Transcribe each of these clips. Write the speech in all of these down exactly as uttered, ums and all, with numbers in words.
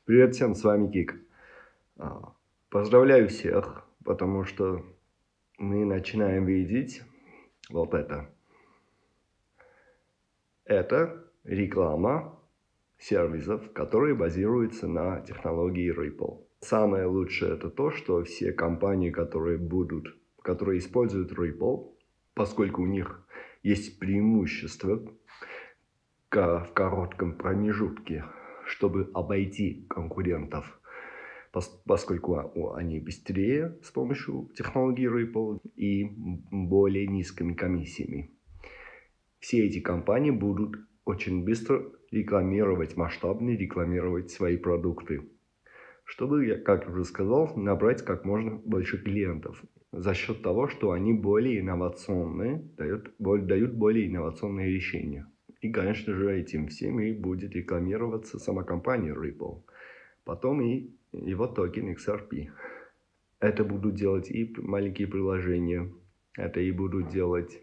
Привет всем, с вами Кик. А, Поздравляю всех, потому что мы начинаем видеть вот это. Это реклама сервисов, которые базируются на технологии Ripple. Самое лучшее это то, что все компании, которые будут, которые используют Ripple, поскольку у них есть преимущество в коротком промежутке, чтобы обойти конкурентов, поскольку они быстрее с помощью технологии Ripple и более низкими комиссиями. Все эти компании будут очень быстро рекламировать, масштабно рекламировать свои продукты, чтобы, как я уже сказал, набрать как можно больше клиентов за счет того, что они более инновационные, дают, дают более инновационные решения. И, конечно же, этим всем и будет рекламироваться сама компания Ripple. Потом и его токен икс ар пи. Это будут делать и маленькие приложения, это и будут делать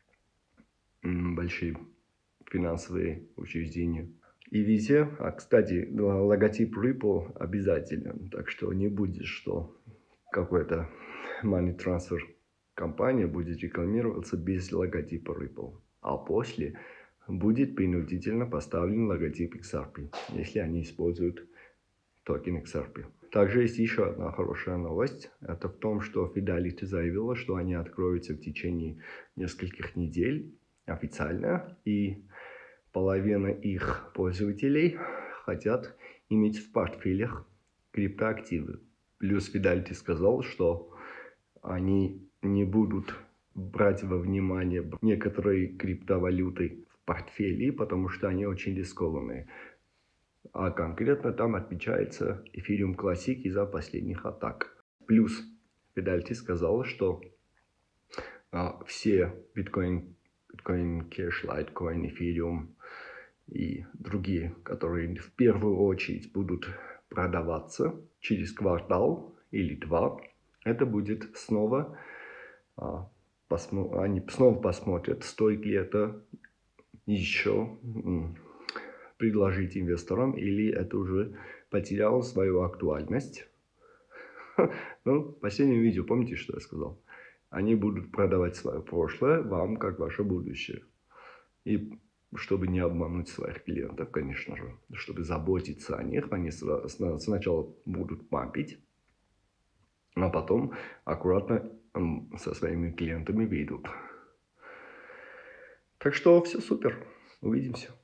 м, большие финансовые учреждения. И везде, а, кстати, логотип Ripple обязателен, так что не будет, что какой-то money transfer компания будет рекламироваться без логотипа Ripple. А после будет принудительно поставлен логотип икс ар пи, если они используют токен икс ар пи. Также есть еще одна хорошая новость. Это в том, что Fidelity заявила, что они откроются в течение нескольких недель официально. И половина их пользователей хотят иметь в портфелях криптоактивы. Плюс Fidelity сказал, что они не будут брать во внимание некоторые криптовалюты в портфеле, потому что они очень рискованные. А конкретно там отмечается Ethereum Classic из-за последних атак. Плюс Fidelity сказал, что а, все Bitcoin, Bitcoin Cash, Litecoin, Ethereum и другие, которые в первую очередь будут продаваться через квартал или два, это будет снова, а, посмо... они снова посмотрят, стоит ли это еще предложить инвесторам, или это уже потеряло свою актуальность. Ну, в последнем видео, помните, что я сказал? Они будут продавать свое прошлое вам, как ваше будущее. И чтобы не обмануть своих клиентов, конечно же, чтобы заботиться о них, они сначала будут пампить, а потом аккуратно со своими клиентами выйдут. Так что все супер. Увидимся.